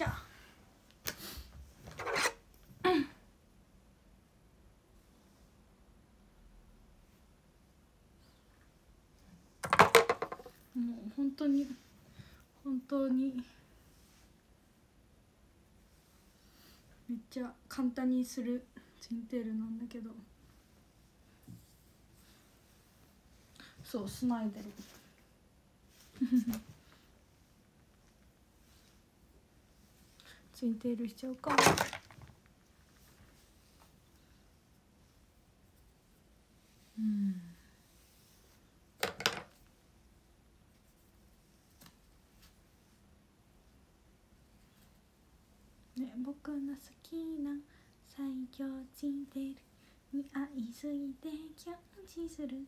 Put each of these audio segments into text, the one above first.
しょ。もう本当にめっちゃ簡単にするツインテールなんだけど、そうスナイデルツインテールしちゃうか。ね、僕の好きな最強ツインテールに愛すぎてキャッチする。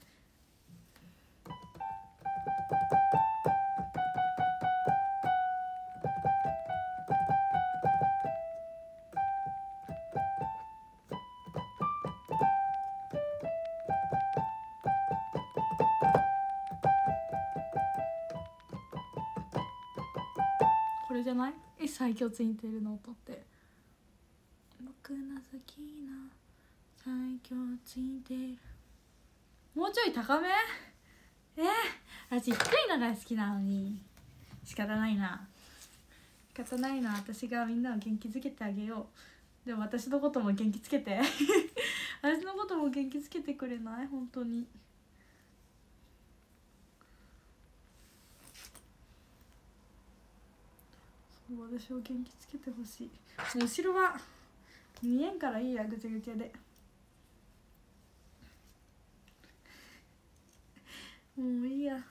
これじゃない？最強ツインテールの音って。僕の好きな最強ツインテール、もうちょい高め？私低いのが好きなのに。仕方ないな、私がみんなを元気づけてあげよう。でも私のことも元気つけて私のことも元気つけてくれない？本当に。そう、私を元気つけてほしい。後ろは見えんからいいや、ぐちゃぐちゃで。もういいや。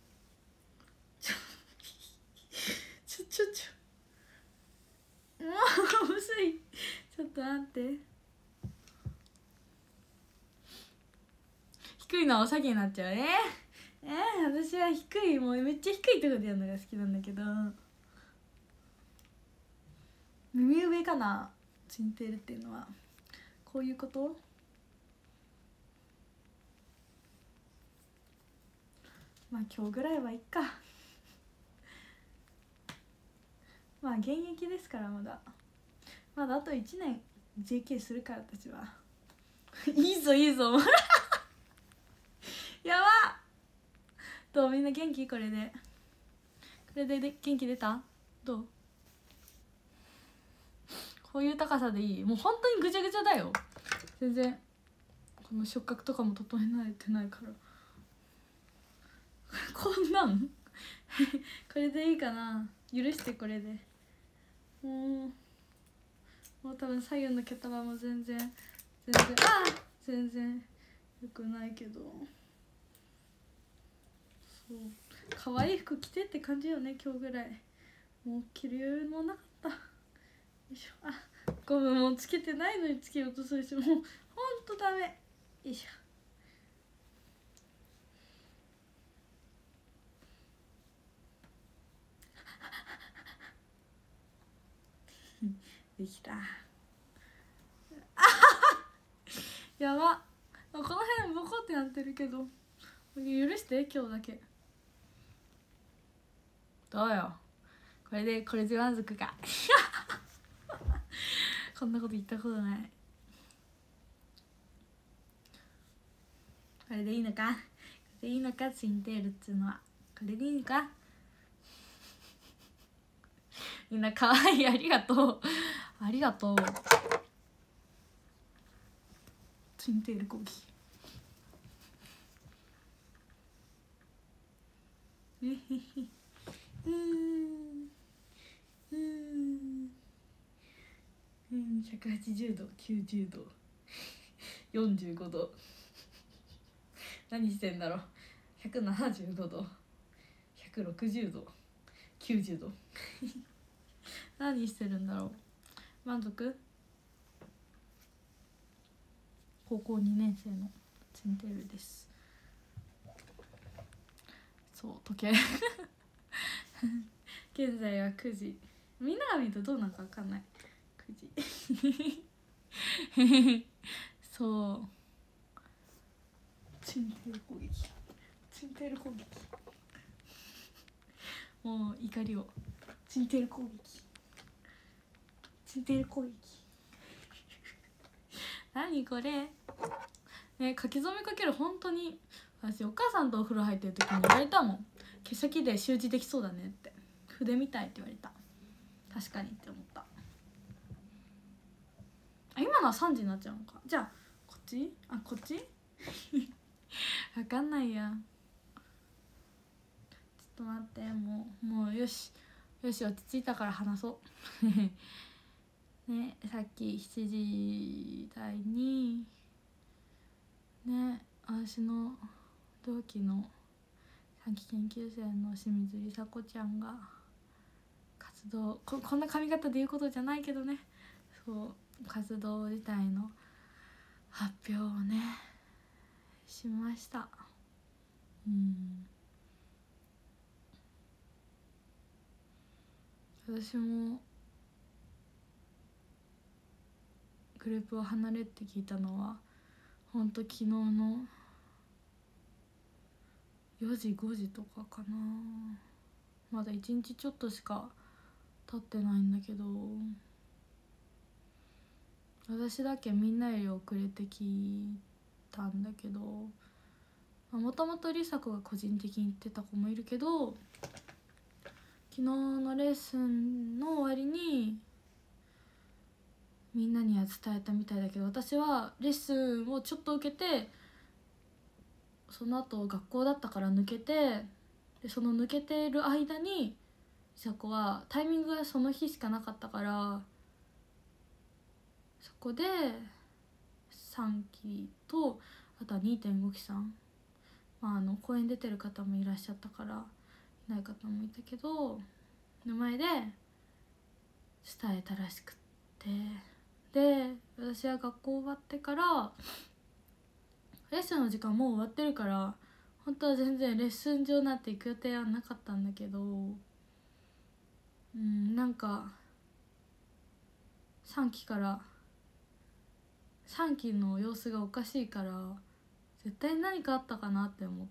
もう薄い。ちょっと待って。低いのはお酒になっちゃう。私は低い、もうめっちゃ低いところでやるのが好きなんだけど、耳上かな、ツインテールっていうのは。こういうこと？まあ今日ぐらいはいっか。まあ現役ですから、まだあと1年 JK するから私は。いいぞやばっ。どう？みんな元気？これで元気出た？どう？こういう高さでいい？もう本当にぐちゃぐちゃだよ。全然この触覚とかも整えられてないからこんなんこれでいいかな、許して。これでもう多分左右の毛束も全然よくないけど、そう可愛い服着てって感じよね。今日ぐらいもう着る余裕もなかった。よいしょ。ゴムもつけてないのにつけようとするし、もうほんとダメ。よいしょ。できた。やば。この辺ボコってなってるけど許して、今日だけ。どうよ、これで満足かこんなこと言ったことない。これでいいのかツインテールっつうのは。これでいいのか。みんな可愛い、ありがとうツインテール講義。180度、90度、45度。何してんだろう。175度、160度、90度何してるんだろう。満足？高校2年生のツインテールです。そう時計現在は9時。みんなが見るとどうなんか分かんない。9時そうツインテール攻撃もう怒りを。ツインテール攻撃。 ついてる攻撃何これね。書き初めかける本当に私お母さんとお風呂入ってる時に言われたもん。毛先で習字できそうだねって、筆みたいって言われた。確かにって思った。今のは3時になっちゃうのか。じゃあこっち、こっちわかんないや。ちょっと待って、もうよし落ち着いたから話そうね、さっき7時台にね、私の同期の短期研究生の清水梨紗子ちゃんが活動、こんな髪型で言うことじゃないけどね、そう活動自体の発表をねしました。私もグループを離れって聞いたのはほんと昨日の4時5時とかかな。まだ1日ちょっとしか経ってないんだけど、私だけみんなより遅れて聞いたんだけど、もともと梨紗子が個人的に言ってた子もいるけど、昨日のレッスンの終わりにみんなには伝えたみたいだけど、私はレッスンをちょっと受けて、その後学校だったから抜けて、でその抜けてる間に梨紗子はタイミングがその日しかなかったから、そこで3期とあとは 2.5 期さん、公演出てる方もいらっしゃったからいない方もいたけどの前で伝えたらしくって、で私は学校終わってからレッスンの時間もう終わってるから、本当は全然レッスン場なんて行く予定はなかったんだけど、なんか3期の様子がおかしいから絶対何かあったかなって思って、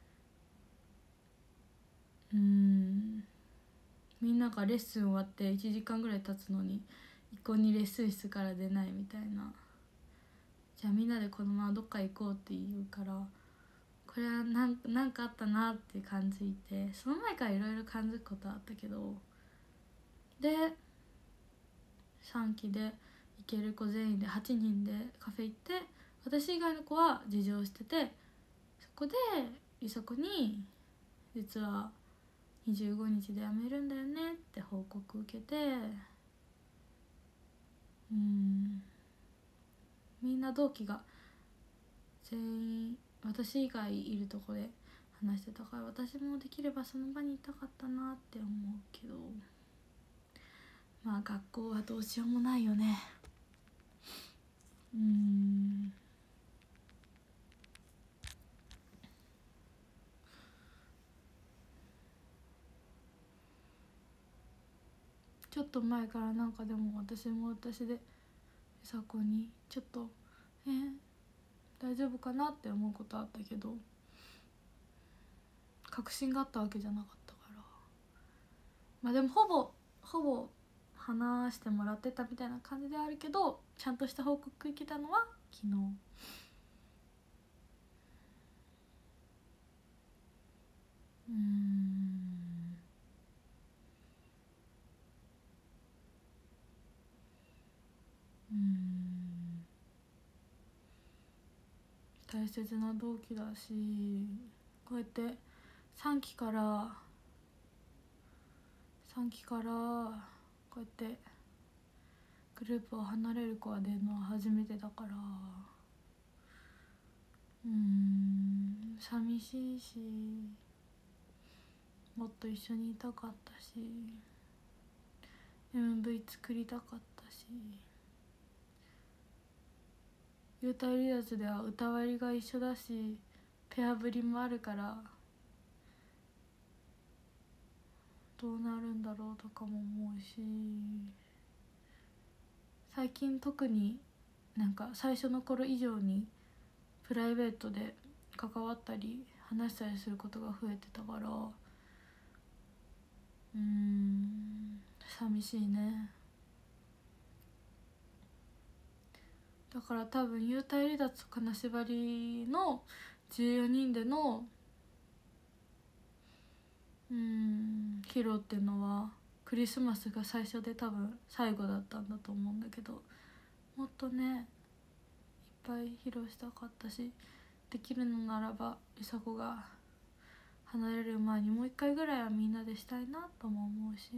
みんながレッスン終わって1時間ぐらい経つのに一向にレッスン室から出ないみたいな。じゃあみんなでこのままどっか行こうって言うから、これはなんかあったなって感じて、その前からいろいろ感じることあったけど、で3期で行ける子全員で8人でカフェ行って、私以外の子は事情してて、そこで梨紗子に実は25日で辞めるんだよねって報告受けて、みんな同期が全員私以外いるとこで話してたから、私もできればその場にいたかったなって思うけど、学校はどうしようもないよね。ちょっと前からなんかでも私も私で梨紗子にちょっと大丈夫かなって思うことあったけど、確信があったわけじゃなかったから、でもほぼ話してもらってたみたいな感じであるけど、ちゃんとした報告受けたのは昨日。大切な同期だし、こうやって3期からこうやってグループを離れる子が出るのは初めてだから、寂しいし、もっと一緒にいたかったし、 MV 作りたかったし、幽体離脱では歌割りが一緒だしペアぶりもあるから、どうなるんだろうとかも思うし、最近特になんか最初の頃以上にプライベートで関わったり話したりすることが増えてたから、寂しいね。 だから多分幽体離脱と金縛りの14人での披露っていうのはクリスマスが最初で多分最後だったんだと思うんだけど、もっとねいっぱい披露したかったし、できるのならば梨紗子が離れる前にもう一回ぐらいはみんなでしたいなとも思うし、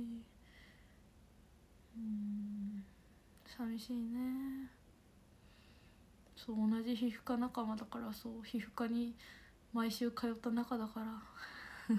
寂しいね。そう、同じ皮膚科仲間だから、そう、皮膚科に毎週通った仲だからそう。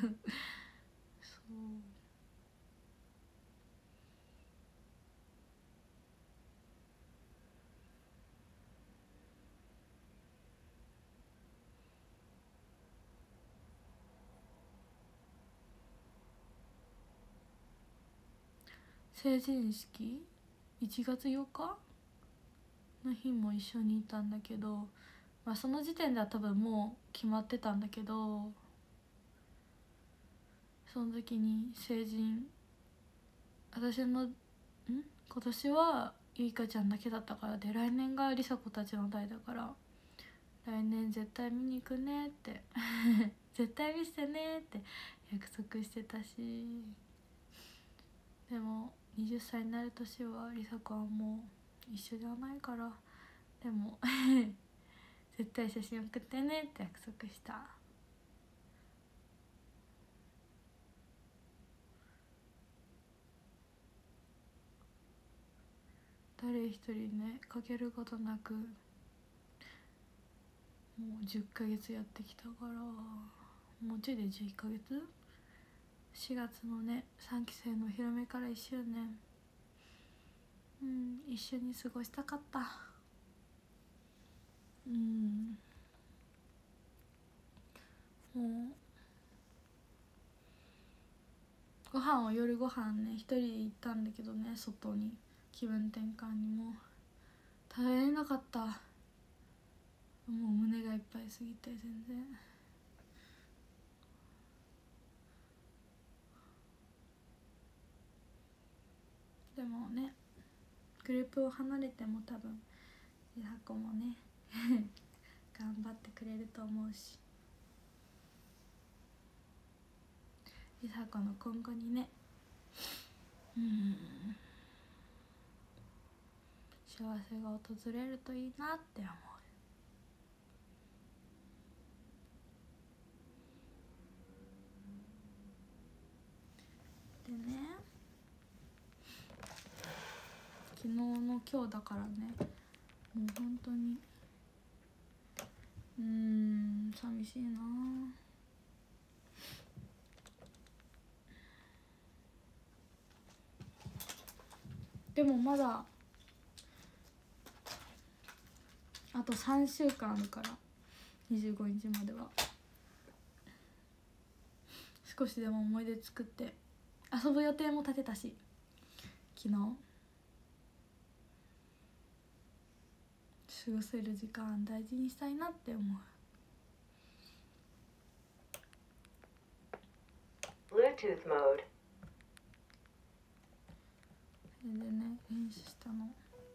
成人式1月8日の日も一緒にいたんだけど、まあその時点では多分もう決まってたんだけど、その時に私の今年はゆいかちゃんだけだったからで、来年が梨紗子たちの代だから、来年絶対見に行くねって絶対見せてねって約束してたし、でも20歳になる年は梨紗子はもう一緒じゃないから、でも絶対写真送ってねって約束した。誰一人ねかけることなくもう10ヶ月やってきたから、もうちょいで11ヶ月、4月のね3期生のお披露目から1周年、一緒に過ごしたかった。もうご飯を夜ご飯ね一人で行ったんだけどね、外に気分転換にも食べれなかった。もう胸がいっぱいすぎて全然。でもねグループを離れても多分梨紗子もね頑張ってくれると思うし、梨紗子の今後にね幸せが訪れるといいなって思う。でね、昨日の今日だからね、もう本当に寂しいな。でもまだあと3週間あるから、25日までは少しでも思い出作って遊ぶ予定も立てたし、昨日過ごせる時間大事にしたいなって思う。 Bluetooth mode。 それでね練習したの。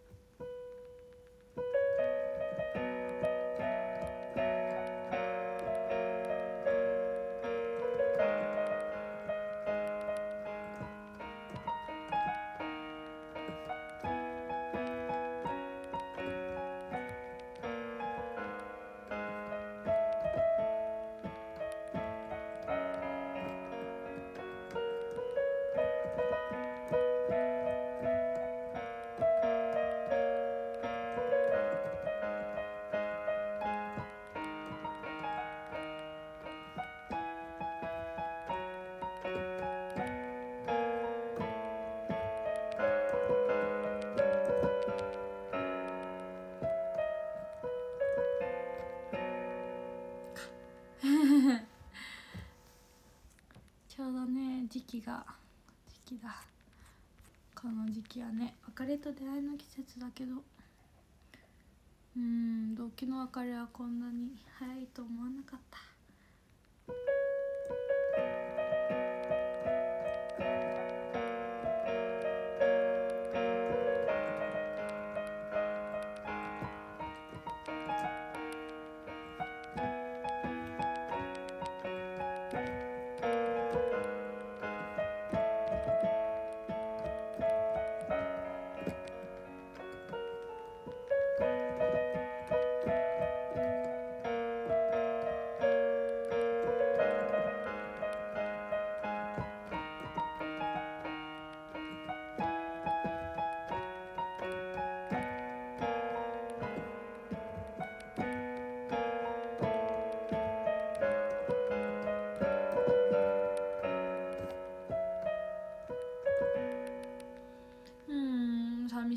ちょうどね時期だ、この時期はね別れと出会いの季節だけど、同期の別れはこんなに早いと思わなかった。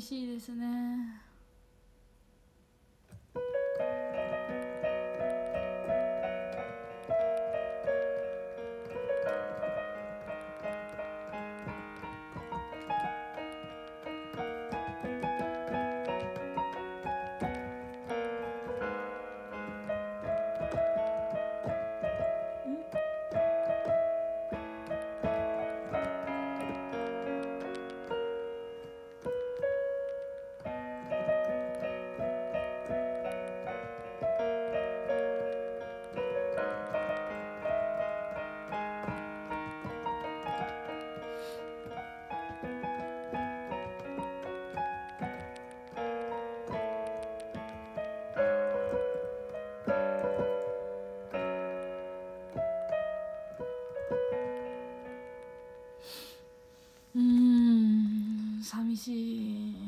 しいですね。寂しい。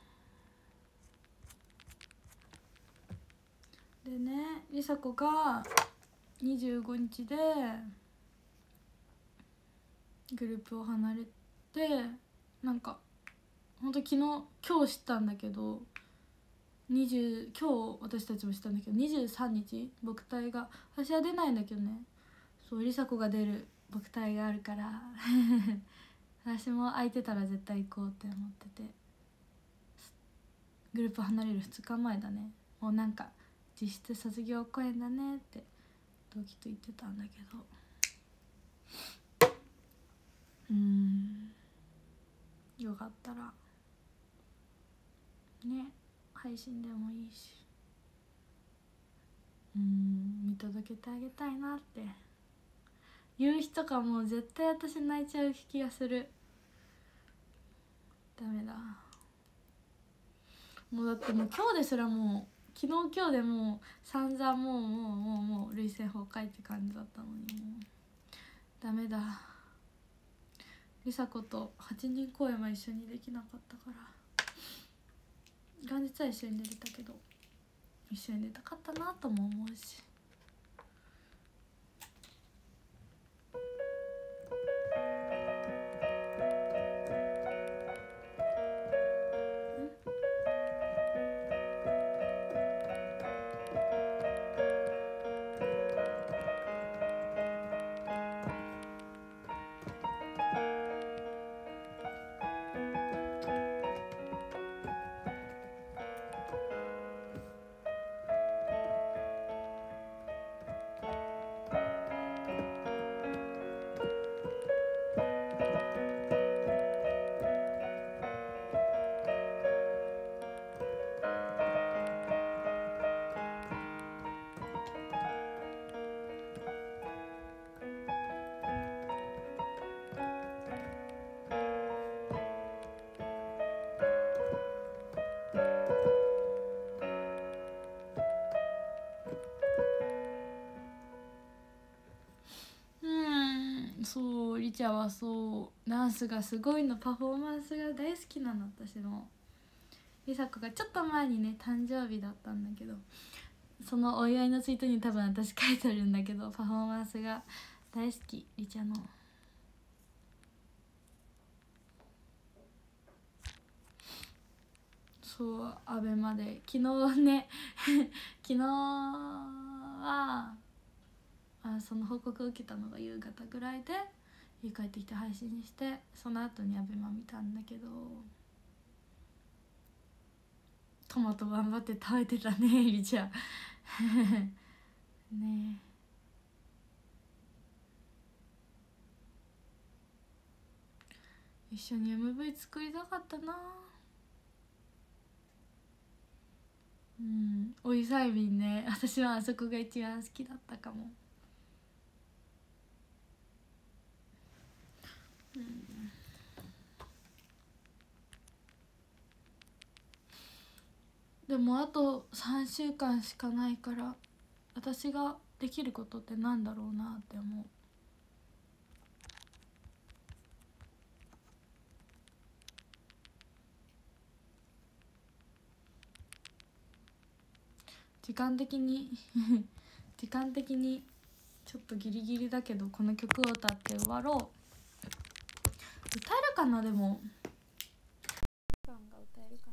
でね、りさ子が25日でグループを離れて、なんかほんと今日知ったんだけど、今日私たちも知ったんだけど、23日僕隊が、私は出ないんだけどね、そうりさ子が出る僕隊があるから私も空いてたら絶対行こうって思ってて、グループ離れる2日前だね。もうなんか実質卒業公演だねって同期と言ってたんだけど、よかったらね、配信でもいいし、見届けてあげたいなって夕日とかもう絶対私泣いちゃう気がする。ダメだ、もうだってもう今日ですらもう昨日今日でもう散々もう涙腺崩壊って感じだったのに、もうダメだ。りさ子と8人公演は一緒にできなかったから、元日は一緒に出れたけど一緒に出たかったなとも思うし。そう、リチャはそうダンスがすごいの、パフォーマンスが大好きなの。私のりさ子がちょっと前にね誕生日だったんだけど、そのお祝いのツイートに多分私書いてるんだけど、パフォーマンスが大好き、リチャの。そう、アベマで昨日ね昨日はその報告を受けたのが夕方ぐらいで、家帰ってきて配信して、その後にアベマ見たんだけど、トマト頑張って食べてたねリチャねえ、一緒に MV 作りたかったな。おいさいびんね、私はあそこが一番好きだったかも。でもあと3週間しかないから、私ができることってなんだろうなって思う。時間的に時間的にちょっとギリギリだけど、この曲を歌って終わろう。歌えるかな。でも歌えるか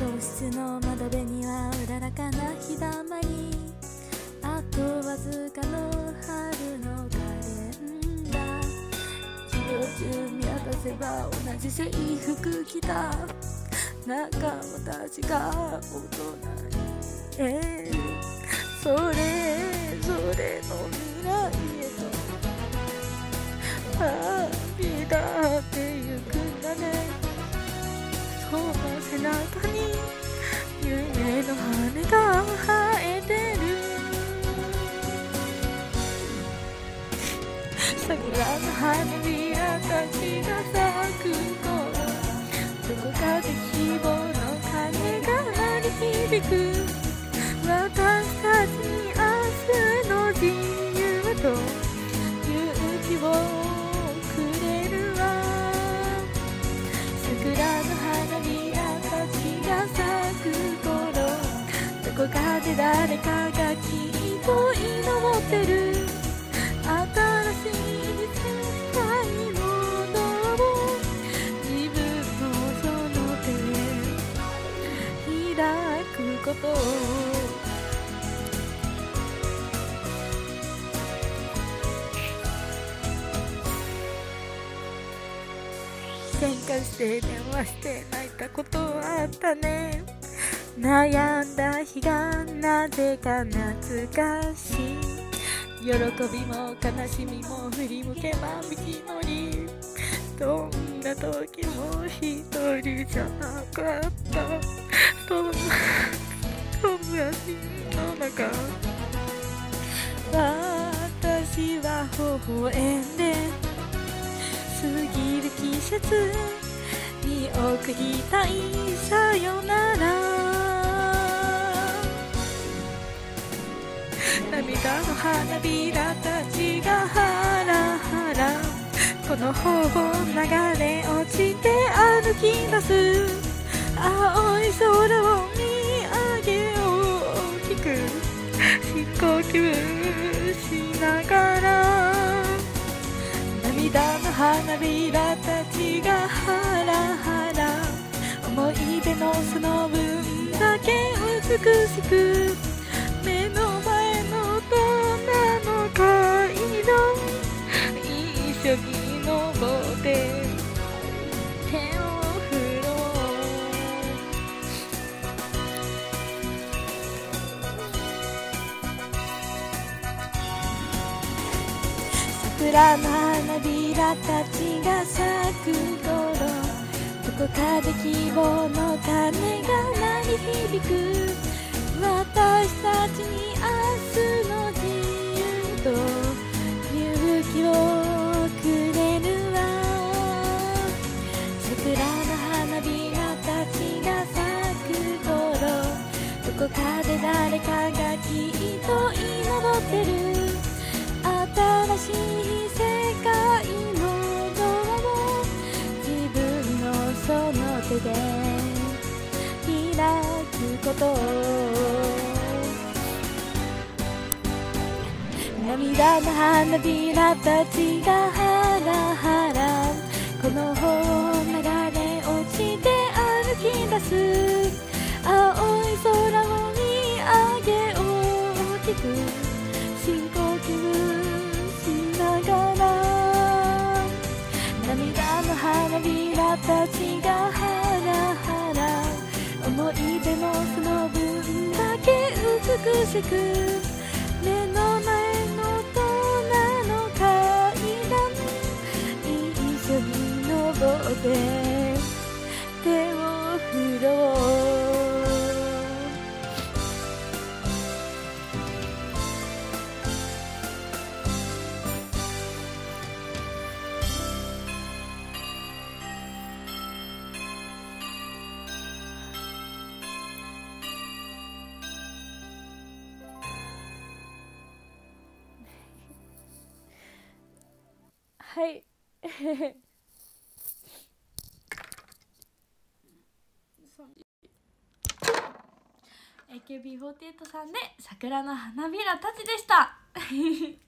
室の窓辺にはうららかな日だまり、あとわずかの春のカレンダー、授業中見渡せば同じ制服着た仲間たちが大人に、それぞれの未来へと旅立ってゆくんだね。その背中に夢の羽が生えてる。桜の花びらたちが咲く頃、どこかで希望の鐘が鳴り響く。私たちに明日の自由と勇気をくれるわ。桜の花びらたちが咲く頃、どこかで誰かがきっと祈ってる。新しい世界のドアを自分のその手で開くこと。喧嘩して電話して泣いたことあったね。悩んだ日がなぜか懐かしい。喜びも悲しみも振り向けば道のり、どんな時も一人じゃなかった。どんな日の中、私は微笑んで過ぎる季節に送りたいさよなら。涙の花びらたちがハラハラ、この頬を流れ落ちて歩き出す。青い空を見上げ大きく深呼吸しながら、涙の花びらたちがハラハラ、思い出のその分だけ美しく、目の前の大人の階段一緒に登って手を振ろう。桜の花びらたちが咲く頃、どこかで希望の鐘が鳴り響く。私たちに明日の自由と勇気をくれるわ。桜の花びらたちが咲く頃、どこかで誰かがきっと祈ってる。新しい世界のドアを自分のその手で開くこと。涙の花びらたちがハラハラ、この頬を流れ落ちて歩き出す。青い空を見上げ大きく深呼吸しながら、涙の花びらたちがハラハラ、思い出のその分だけ美しく、目の前の大人の階段一緒に登って手を振ろう。はい。AKB48 さんで桜の花びらたちでした。もう寂しい。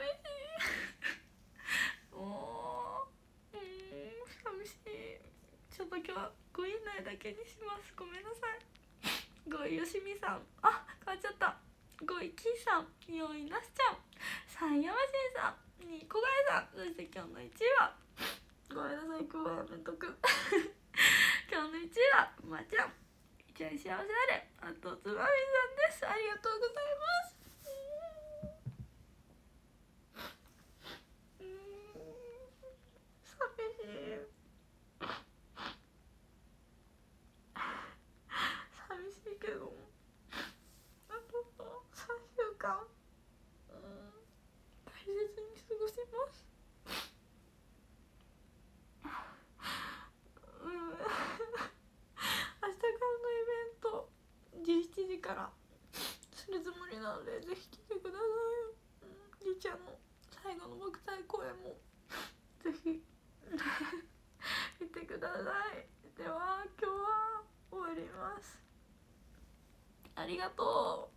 もう寂しい。 ちょっと今日は5位以内だけにします。ごめんなさい。5位よしみさん、あ、変わっちゃった。5位キーさん、4位なすちゃん、3位山新さん、2位小林さん、そして今日の1位はごめんなさい、今日はやめとく今日の1位はまーちゃん、一応幸せあれ、あとつばみさんです。ありがとうございます。寂しい寂しいけど、あと3週間大切に過ごします。明日からのイベント17時からするつもりなので、ぜひ来てください。りーちゃんの最後の木材公演もぜひ見てください。では今日は終わります。ありがとう。